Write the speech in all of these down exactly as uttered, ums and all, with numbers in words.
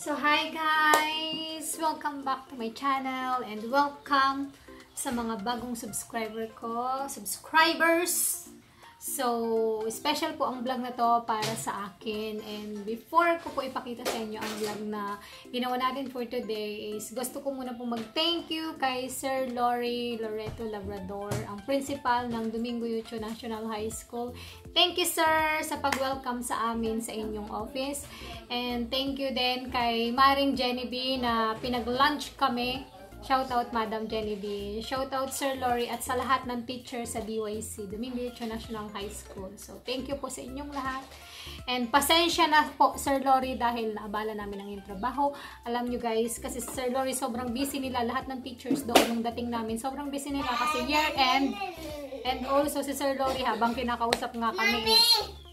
So hi guys! Welcome back to my channel and welcome sa mga bagong subscriber ko, subscribers! So, special po ang vlog na to para sa akin, and before ko po ipakita sa inyo ang vlog na ginawa natin for today is gusto ko muna po mag-thank you kay Sir Lori Loreto Labrador, ang principal ng Domingo Yucho National High School. Thank you sir sa pag-welcome sa amin sa inyong office, and thank you din kay Maring Jenny B na pinag-lunch kami. Shout out Madam Jenny B. Shout out Sir Lori at sa lahat ng teachers sa D Y C, Domingo Yucho National High School. So, thank you po sa inyong lahat. And pasensya na po Sir Lori dahil naabala namin ang yung trabaho. Alam nyo guys, kasi Sir Lori sobrang busy nila. Lahat ng teachers doon nung dating namin, sobrang busy nila kasi year end. And also si Sir Lori habang kinakausap nga kami eh,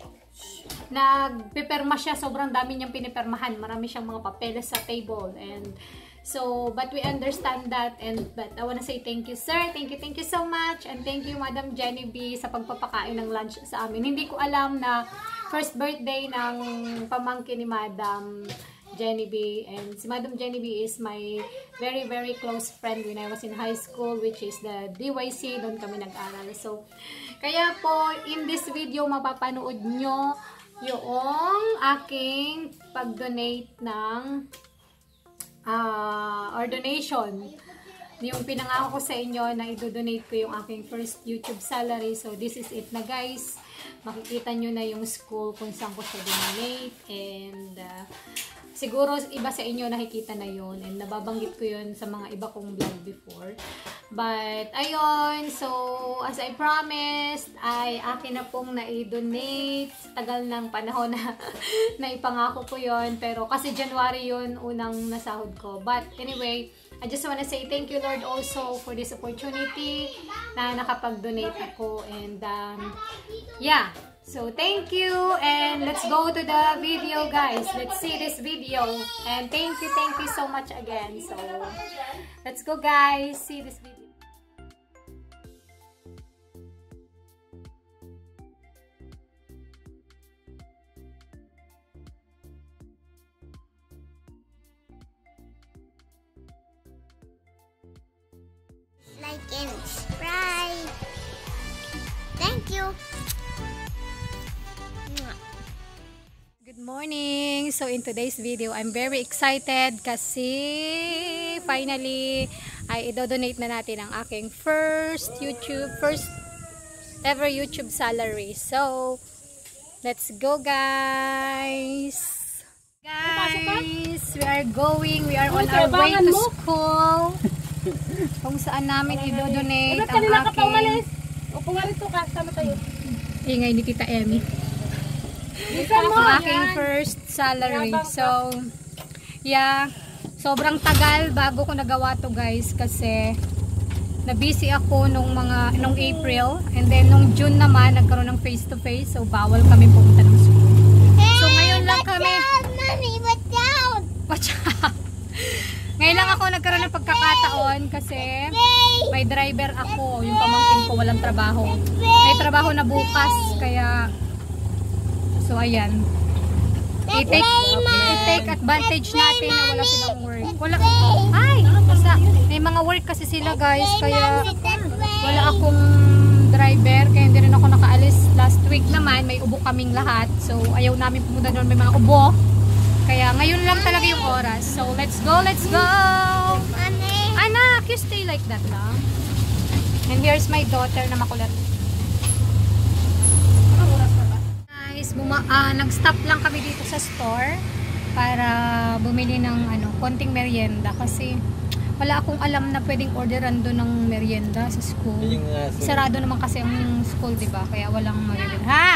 nagpiperma siya. Sobrang dami niyang pinipermahan. Marami siyang mga papeles sa table. And so, but we understand that, and but I wanna say thank you sir, thank you, thank you so much, and thank you Madam Jenny B sa pagpapakain ng lunch sa amin. Hindi ko alam na first birthday ng pamangkin ni Madam Jenny B, and si Madam Jenny B is my very very close friend when I was in high school, which is the D Y C, doon kami nag-aral. So, kaya po, in this video, mapapanood nyo yung aking pag-donate ng Uh, or donation, yung pinangako ko sa inyo na i-donate ko yung aking first YouTube salary. So this is it na guys, makikita nyo na yung school kung saan ko siya donate, and uh, siguro iba sa inyo nakikita na yun, and nababanggit ko yun sa mga iba kong vlog before. But ayun, so as I promised, ay akin na pong na-donate. Tagal ng panahon na naipangako ko yun, pero kasi January yun unang nasahod ko. But anyway, I just wanna say thank you Lord also for this opportunity na nakapag-donate ako, and um, yeah. So, thank you, and let's go to the video, guys. Let's see this video, and thank you, thank you so much again. So, let's go, guys, see this video. Like and subscribe. Thank you. Good morning! So in today's video, I'm very excited kasi finally ay i-donate na natin ang aking first YouTube, first ever YouTube salary. So, let's go guys! Guys, we are going, we are on our way to school kung saan namin i-donate ang aking... Upo nga rito ka, sama tayo. Ingay ni Tita Emmy. Ang aking first salary. So, yeah, sobrang tagal bago ko nagawa to guys, kasi na-busy ako nung mga nung April, and then nung June naman nagkaroon ng face to face, so bawal kami pumunta ng school. So ngayon lang kami Watch out! Watch out! Ngayon lang ako nagkaroon ng pagkakataon kasi may driver ako, yung pamangkin ko walang trabaho. May trabaho na bukas, kaya so ayan, i-take i-take advantage natin na wala silang work. Wala, ay, basta may mga work kasi sila guys, kaya wala akong driver, kaya hindi rin ako nakaalis. Last week naman may ubo kaming lahat, so ayaw namin pumunta doon, may mga ubo, kaya ngayon lang talaga yung oras. So let's go, let's go anak, you stay like that lang. And here's my daughter na makulat. Buma uh, nag-stop lang kami dito sa store para bumili ng ano, konting merienda, kasi wala akong alam na pwedeng orderan doon ng merienda sa school. Sarado naman kasi ang school, diba? Kaya walang merienda. Ha!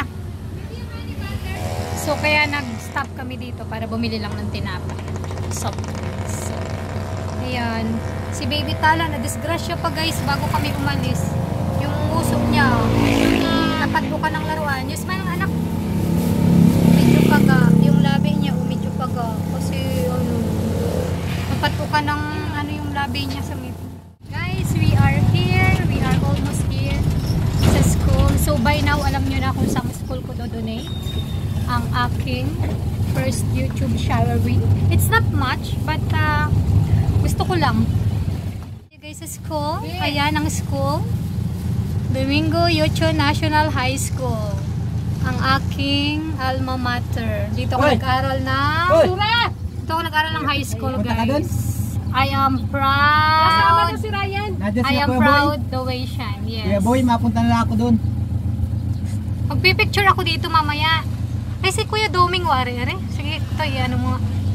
So kaya nag-stop kami dito para bumili lang ng tinapay. So, so ayan. Si Baby Tala na disgrasya pa guys bago kami umalis. Yung usok niya, napatbukan ng laruan. Yung smile ng anak, paga, yung labi niya medyo paga kasi ano, napatukan ng ano yung labi niya sa mito. Guys, we are here, we are almost here sa school. So by now alam nyo na kung saan school ko do-donate ang aking first YouTube salary. It's not much, but uh, gusto ko lang. You guys, sa school. Ayan ang school. Domingo Yocho National High School. Ang aking alma mater. Dito ako nag-aral ng... Dito ako nag-aral ng high school, guys. I am proud. Si Ryan. I am proud Dawatian. Yes. Kuya Boy, mapunta na ako dun. Magpipicture ako dito mamaya. Ay, si Kuya Doming wari. Are? Sige, ito, ano mo.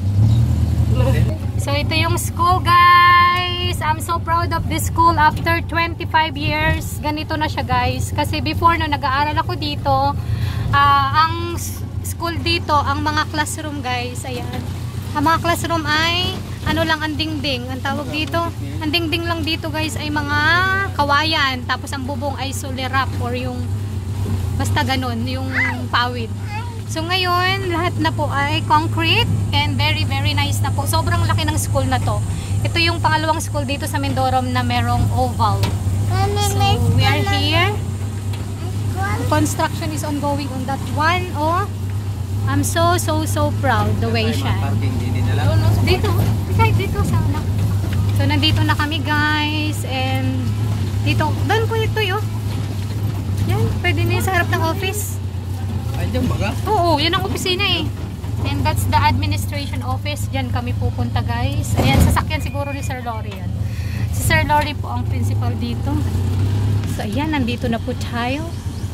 So, ito yung school, guys. I'm so proud of this school after twenty-five years. Ganito na siya, guys. Kasi before, no, nag-aaral ako dito, uh, ang school dito, ang mga classroom, guys, ayan. Ang mga classroom ay, ano lang, ang dingding. Ang tawag dito, ang dingding lang dito, guys, ay mga kawayan. Tapos, ang bubong ay sulerap or yung, basta ganun, yung pawid. So ngayon, lahat na po ay concrete and very very nice na po. Sobrang laki ng school na to. Ito yung pangalawang school dito sa Mindoro na merong oval. So we are here. Construction is ongoing on that one. Oh, I'm so so so proud the way siya. Dito, kahit dito sana. So nandito na kami, guys, and dito, doon po ito yun. Yan, pwede na yung sa harap ng office. Andiyan ba ka? Oo, yan ang opisina eh. And that's the administration office. Diyan kami pupunta, guys. Ayan, sasakyan siguro ni Sir Lori yan. Si Sir Lori po ang principal dito. So ayan, nandito na po tayo.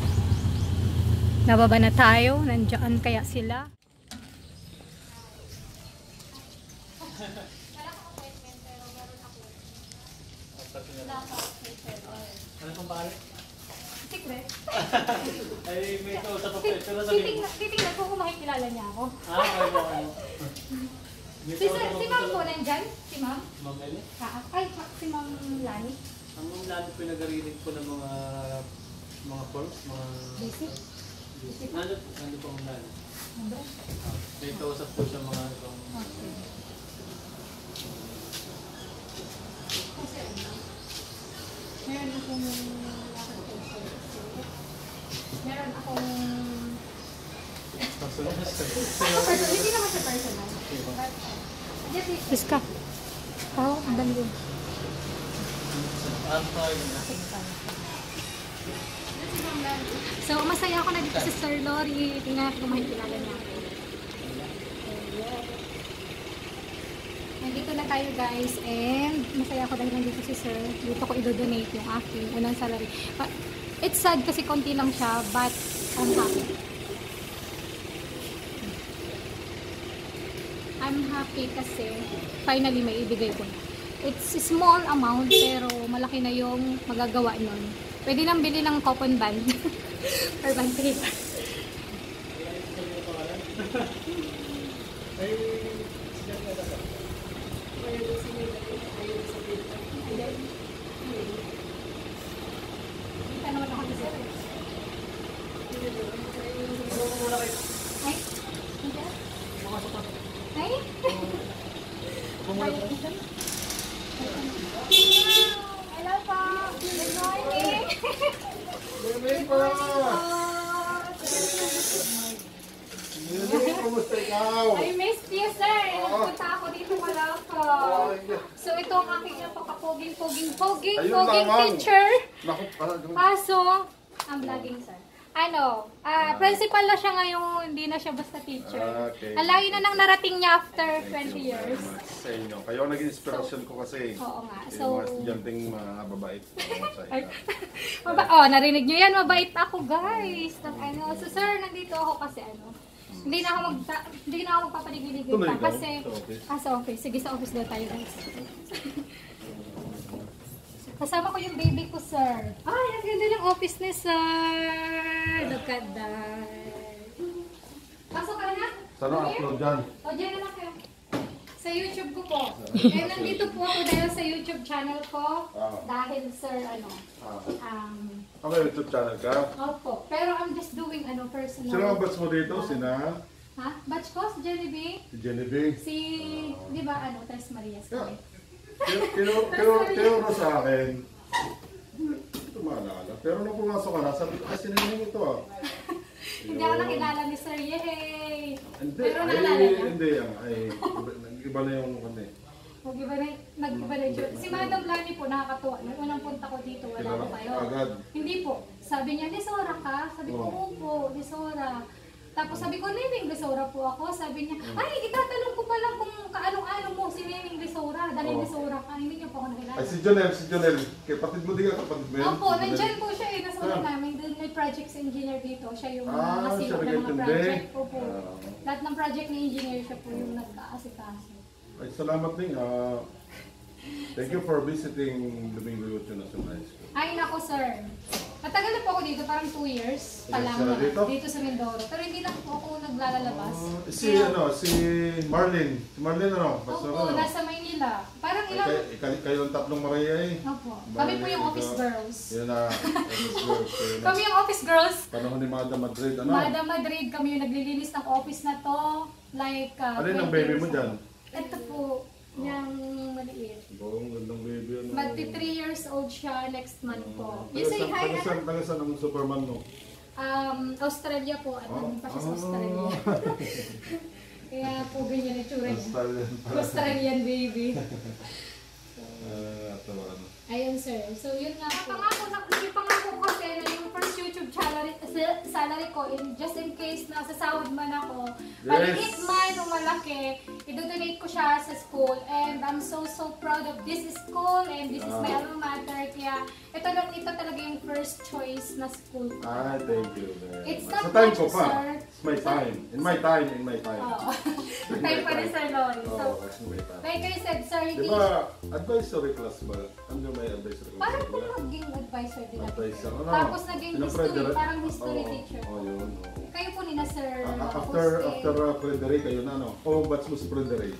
Nababa na tayo. Nandiyan kaya sila. Ano pong pangalan? Secret. Ay, may kausap ako. Pero sabihin mo. Titingnan ko kung makikilala niya ako. Ah, okay po kayo. Si, sir, si ma'am po nandyan? Si ma'am? Ma'am Eli? Ah, ay, si ma'am Lani? Ang ma'am Lani po nagarinig po ng mga mga forms, mga... Basic? Nando po, nando po ang Lani. Nando? May kausap po siya mga itong... Okay. Meron akong meron akong Personal? personal, hindi naman sa personal. Iska. Oo, ang dami din. So, masaya ako na dito si Sir Lori. Tingnan ko kung makikilala niya ako. Nandito na tayo, guys, and masaya ako dahil nandito si Sir. Dito ko i-donate yung aking unang salary. But, it's sad kasi konti lang siya, but I'm happy. I'm happy kasi finally may ibigay ko na. It's a small amount pero malaki na yung magagawa nun. Pwede nang bili ng coupon band. Or band paper. Ay? Hello po. Good morning. Good morning po. Kumusta ikaw? I missed you, sir. Nagpunta ako dito wala ako. So ito ang aking napaka-poging, poging, poging, Ayun poging lamang. teacher. Naku, parang Kaso, ang vlogging, sir. Ano, ah, principal na siya ngayon, hindi na siya basta teacher. Okay. Ang layo na nang narating niya after Thank twenty you very years. much sa inyo. Kayo ang naging inspiration ko kasi. Oo nga. Yung So, mga estudyanteng mga babait. ay, maba oh, narinig niyo yan, mabait ako, guys. Ng ano, so sir, nandito ako kasi ano, hindi na ako mag hindi na ako magpapaligiligid Tuloy pa ka? kasi Sa office? ah, sa office. Sige, sa office daw tayo, guys. Kasama ko yung baby ko, sir. Ay, ang ganda ng office ni sir. Look at that. Pasok ka na? Sana upload dyan. O, dyan naman kayo. Sa YouTube ko po. Kaya nandito po ako dahil sa YouTube channel ko. Ah. Dahil, sir, ano, Ah. um, Ako may YouTube channel ka. opo. Pero I'm just doing, ano, personal. Sino ang batch mo dito? Sina? Ha? Batch ko, si Jollibee. Si Genevieve. Si, di ba, ano, Tres Marias Yeah. kami. Tinuro tinuro sa akin. Ito maalala. Pero nung pumasok ka na, sabi ko, kasi nilingin ito ah. Hindi ako nakilala ni Sir, yay! Hindi, Pero ay, naalala niya? hindi. Ay, nag-iba na yung ano eh. Mag-iba na, nag-iba na yung Si Madam Lani po, nakakatuwa. Nung unang punta ko dito, wala Kilala po kayo. agad. Hindi po. Sabi niya, Lesora ka? Sabi ko, Oo. oo po, Lesora. Tapos sabi ko, Nining Lesora po ako. Sabi niya, ay, itatanong ko pala kung kaanong-ano mo si Nining Lesora. Dahil Oo. Lesora ka. Hindi niyo po ako nakilala. Ay, si Jonel, si Jonel. Kapatid mo din ka, kapatid mo yan? Opo, Si Jonel. nandyan po siya eh. Nasa Ah. namin. Dahil may projects engineer dito. Siya yung Ah, nakasilip siya ng mga nag-intindi. project. Opo. Ah. Lahat ng project ni engineer siya po yung nag-aasikaso. Ay, salamat din. ah thank you for visiting Domingo Yucho National High School. Ay, nako sir. Matagal na po ako dito, parang two years pa Yes, lang sir, na, dito? dito sa Mindoro. Pero hindi lang po ako naglalabas. Ah, si Kaya- ano, si Marlene. Si Marlene ano? Basta Opo, ano? nasa Maynila. Parang Ay, ilang... kayo, kayo, kayo ang tatlong Maria eh. Opo. Kami po yung Marlene, office ikaw. girls. Yun na. Office girls. Yun na. Kami yung office girls. Panahon ni Madam Madrid, ano? Madam Madrid, kami yung naglilinis ng office na to. Like, uh, Ano yung twenty baby years mo dyan? old. Ito po, yung maliit. Oo, ang gandang baby. Ano? Magti three years old siya next month po. Taga You say saan- hi, taga Anna? saan- taga saan ang Superman mo? Um, Australia po. At nandun pa siya sa Ah. Australia. Kaya po ganyan yung tsura niya. Australian pala. Australian baby. Ah, tawa na. Ayun sir. So yun nga po. Pangako na, pangako ko kasi na yung first YouTube salary, salary ko, in, just in case na sasahod man ako, Yes. maliit man o malaki, idodonate ko siya sa school. And I'm so so proud of this school and this is my Ah. alma mater. Kaya ito lang, ito talaga yung first choice na school ko. Ah, thank you. very It's much. not Sa time much, ko pa. sir. It's my time. In my time, in my time. Oo. Tayo pa rin Sir Lori. So, Oo, it's my time. like I said, sir, Di hindi ba, advisory class ba? Ano yung may advisory class? parang Di po ba? maging advisor din ako. Advisor. Ano? Tapos naging Sino, history, Frederick? parang history Oo, teacher. Oo, yun. oo. Kayo po ni na Sir Ah, after, Jose. after uh, Frederick, ayun na, ano? Oh, batch mo si Frederick.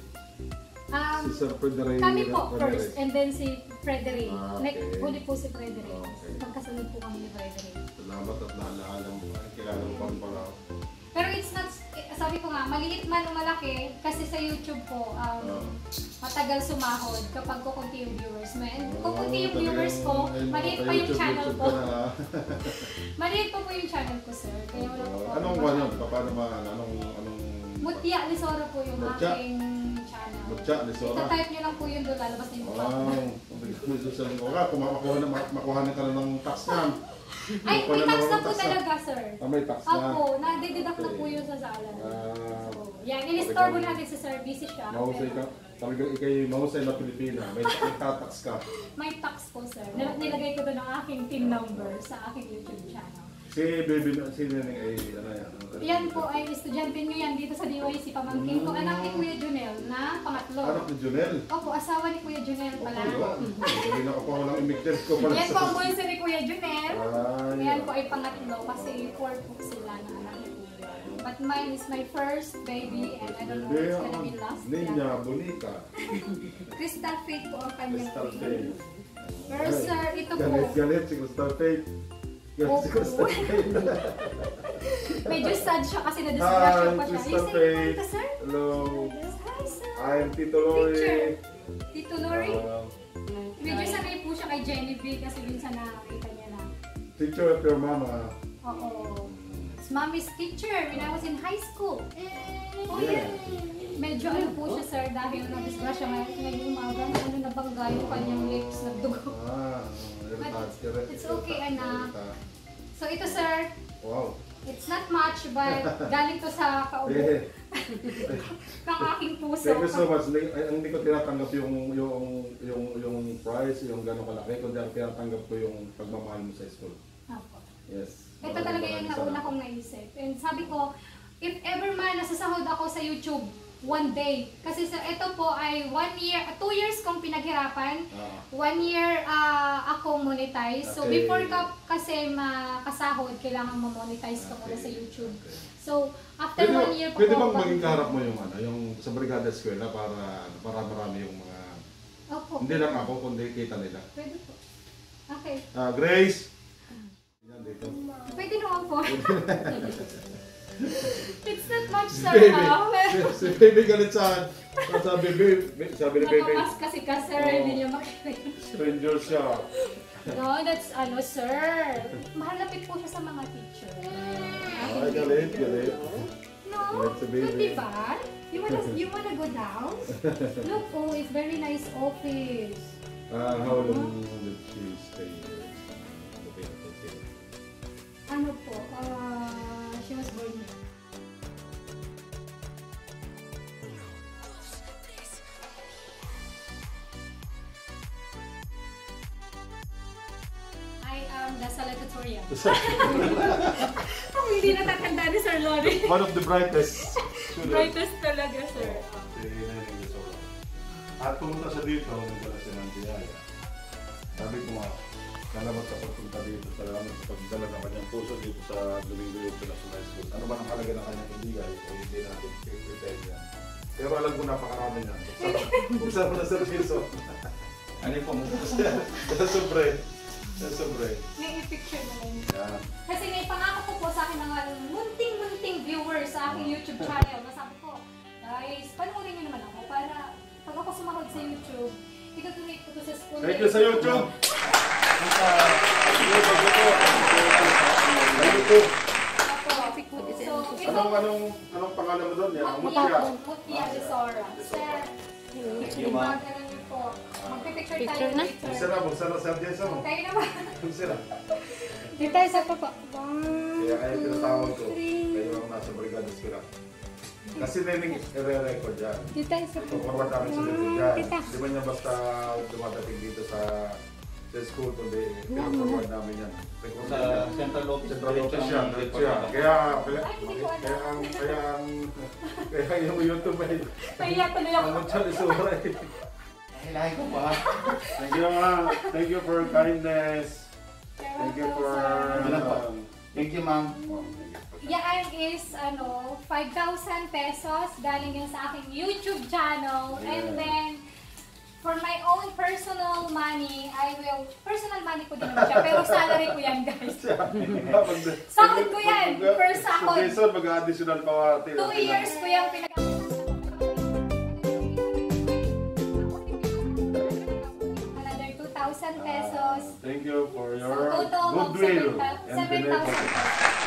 Um, Si Sir Frederick. kami po Ramirez. first, and then si Frederick. Ah, Next, okay. huli po si Frederick. Okay. Magkasunod po kami ni Frederick. Salamat at naalaala mo. Ay, kilala mo pa rin pala ako. Pero it's not, eh, sabi ko nga, maliit man o malaki, kasi sa YouTube po, um, Ah. matagal sumahod kapag kukunti yung viewers mo. And kukunti yung Oo, viewers ko, talagang, ayun, maliit pa yung YouTube, channel YouTube ko. ka na, ah. Maliit pa po yung channel ko, sir. Kaya wala po Oh, ako. anong ano? Paano ba? Anong anong Mutya Lesora po yung Mutya? aking channel. Mutya Lesora? Ita-type nyo lang po yun doon, lalabas na yung mukha ko. Wow, may susunod ko ka, kung makuha na, makuha na ka na ng tax niyan. Ay, Makuha may tax na po tax na. talaga, sir. Ah, may tax na. Opo, nadideduct na po Okay. yun sa sala. Ah, So, yan, in-store po natin sa service siya. mahusay ka. Talaga ikay mahusay na Pilipina. May, may tatax ka. May tax po, sir. Nil- Nilagay ko doon ang aking team number sa aking YouTube channel. Si baby na, si Neneng ay, ano yan? ano, Yan po ay estudyante nyo yan dito sa D Y C, pamangkin ko. Anak ni Kuya Junel na pangatlo. Anak ni Junel. Opo, asawa ni Kuya Junel pala. Ayun. Hindi na ako pa walang imigdens ko pala. Yan po ang bunso ni Kuya Junel. Ah, Yan po ay pangatlo kasi four po sila na anak ni Kuya. But mine is my first baby and I don't know if it's gonna be last. Niña, bonita. Crystal Faith po ang kanyang Crystal name. Faith. Pero sir, ito po, Galit, galit si Crystal Faith. Galit si Opo. Crystal Faith. medyo sad siya kasi na-disgrasya Hi, pa siya. Crystal You say hi Faith. ka, sir? Hello. Hi, sir. I'm Tito Lori. Teacher. Tito Lori? Uh, Medyo sanay po siya kay Genevieve kasi minsan nakakita niya na. teacher of your mama. Oo. It's mommy's teacher when I was in high school. Oh, Yeah. Medyo ano po siya, sir, dahil na-disgrasya ngayon ngayong umaga, na ano nabangga yung kanyang lips, nagdugo. Ah, But irritat. it's okay, anak. Irritat. So ito, sir, Wow. it's not much, but galing to sa kaubo Eh, ng aking puso. thank you so much. Hindi, ay, hindi ko tinatanggap yung yung yung yung price, yung gano'ng kalaki, kundi ang tinatanggap ko yung pagmamahal mo sa school. Opo. Yes. Ito Maraming talaga maraming yung nauna salamat. kong naisip. And sabi ko, if ever man nasasahod ako sa YouTube, one day. Kasi sa ito po ay one year, two years kong pinaghirapan. Ah. One year ah, ako monetize. So Okay. before ka kasi makasahod, kailangan ma-monetize ka muna sa YouTube. So after Pwede, one year pa pwede po bang ako- maging kaharap mo yung ano, yung sa Brigada Eskwela para para marami yung mga Opo. hindi lang ako kundi kita nila. Pwede po. Okay. Ah, Grace. Yan dito. Pwede naman po. It's not much, Si sir. baby. Ah, Si, si baby galit sa sabi baby, sabi ni baby. nakamas kasi ka, sir. Oo. Hindi niya makita. Stranger siya. No, that's ano, sir. Mahalapit po siya sa mga teacher. Ay, galit, galit. No, Galit si baby. hindi ba? You wanna, you wanna go down? Look, oh, it's very nice office. Uh, how long did she stay here? Okay, okay. Ano po, uh, she was born here. I am the salutatorian. Kung hindi natatanda ni Sir Lori. One of the brightest students. Brightest talaga, sir. Si Mutya Lesora. At pumunta siya dito, nagdala siya ng biyaya. Sabi ko nga, kalabat sa pagpunta dito, salamat sa pagdala ng kanyang puso dito sa Domingo International High School. Ano ba ang halaga ng kanyang ibigay o hindi natin i-prepare yan? Pero alam ko napakarami niyan. Buksan mo na sa piso. Ano yung pamukos yan? Sobre. Sobre. May picture na lang. Yan. Kasi may pangako ko po sa akin mga munting-munting viewers sa aking YouTube channel. Nasabi ko, guys, panoorin niyo naman ako para pag ako sumahod sa YouTube, itutuloy ko to sa school. Thank you sa YouTube! Sa YouTube! So, ito, Anong, anong, anong pangalan mo doon? Yan, Mutya. Mutya, Mutya Lesora. Sir, ibagalan niyo po. Magpipicture tayo later. Bugsara, bugsara sa Jason. Kayo naman. Bugsara. Dito tayo sa papa. Kaya kayo tinatawag ko. Kayo ang nasa Brigada Eskwela. Kasi nining i-re-record yan. Dito tayo sa papa. Tukurwat namin sa dito dyan. Di ba niya basta dumadating dito sa sa school, kundi tinukurwat namin yan. Sa central office. Central office yan. Kaya, kaya, kaya ang, kaya ang, kaya yung YouTube ay, Kaya tuloy ako. ang Mutya Lesora eh. Hilahin ko pa. Thank you, ma'am. Thank you for kindness. Thank you for... Um, Thank you, ma'am. Yan is ano, five thousand pesos galing yan sa aking YouTube channel. And then, for my own personal money, I will, personal money ko din naman siya, pero salary ko yan, guys. Sahod ko yan, per sahod. So, Jason, mag-additional pa. Two years ko yung pinag- Another two thousand pesos. Thank you for So, your total of goodwill seven and thousand benevolence.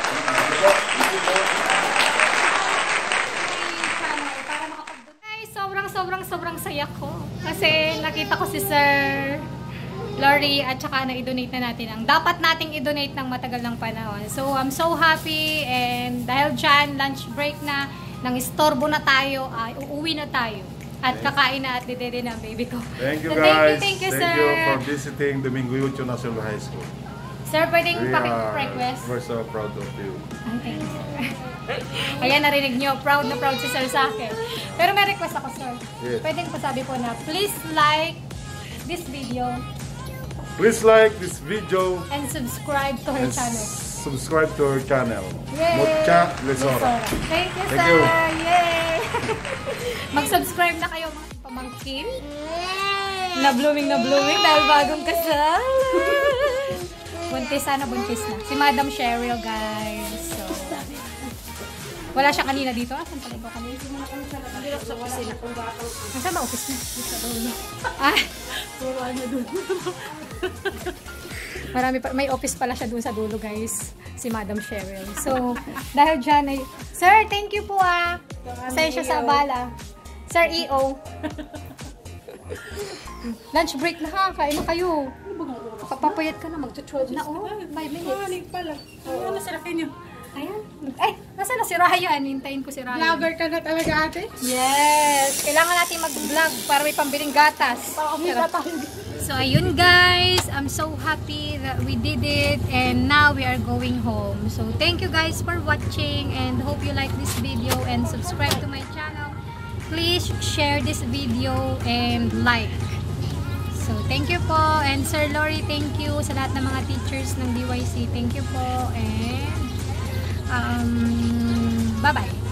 Para makapag- Ay, sobrang sobrang sobrang saya ko. Kasi nakita ko si Sir Lori at saka na-donate na natin ang dapat nating i-donate ng matagal ng panahon. So, I'm so happy and dahil dyan, lunch break na, nang istorbo na tayo, ay uuwi na tayo. At kakain na at didede na ang baby ko. Thank you So, guys. Thank you, thank you, Thank sir. you for visiting Domingo International High School. Sir, pwedeng We are, paki-request? we're so proud of you. Ay, thank you, sir. Ayan, narinig nyo. Proud na proud si sir sa akin. Pero may request ako, sir. Yes. Pwedeng pasabi po na, please like this video Please like this video and subscribe to her and channel. subscribe to our channel. Yay! Mutya Lesora. Thank you, Thank sir. you. Yay! Mag-subscribe na kayo mga pamangkin. Na blooming na blooming dahil bagong kasal. Buntis sana, buntis na. Si Madam Cheryl, guys. So, wala siya kanina dito. Ah, saan pala ikaw kanina? Hindi ako sa kusina. Nasaan ba office na? Ah, puro ano dun. Marami pa, may office pala siya dun sa dulo, guys. Si Madam Cheryl. So, dahil dyan ay... Sir, thank you po ah. Pasensya sa abala. Sir E O. Lunch break na ha. Kain na kayo. Kapapayat ka na. Mag-twelve na. Oh, five minutes. Malig pala. Ano sa laki niyo? Ayan. Ay, nasa na si Ryan? Hintayin ko si Ryan. Vlogger ka na talaga ate? Yes. Kailangan natin mag-vlog para may pambiling gatas. So, ayun guys. I'm so happy that we did it. And now we are going home. So, thank you guys for watching. And hope you like this video. And subscribe to my channel. Please share this video and like. So, thank you po. And Sir Lori, thank you sa lahat ng mga teachers ng D Y C. Thank you po. And um, bye-bye.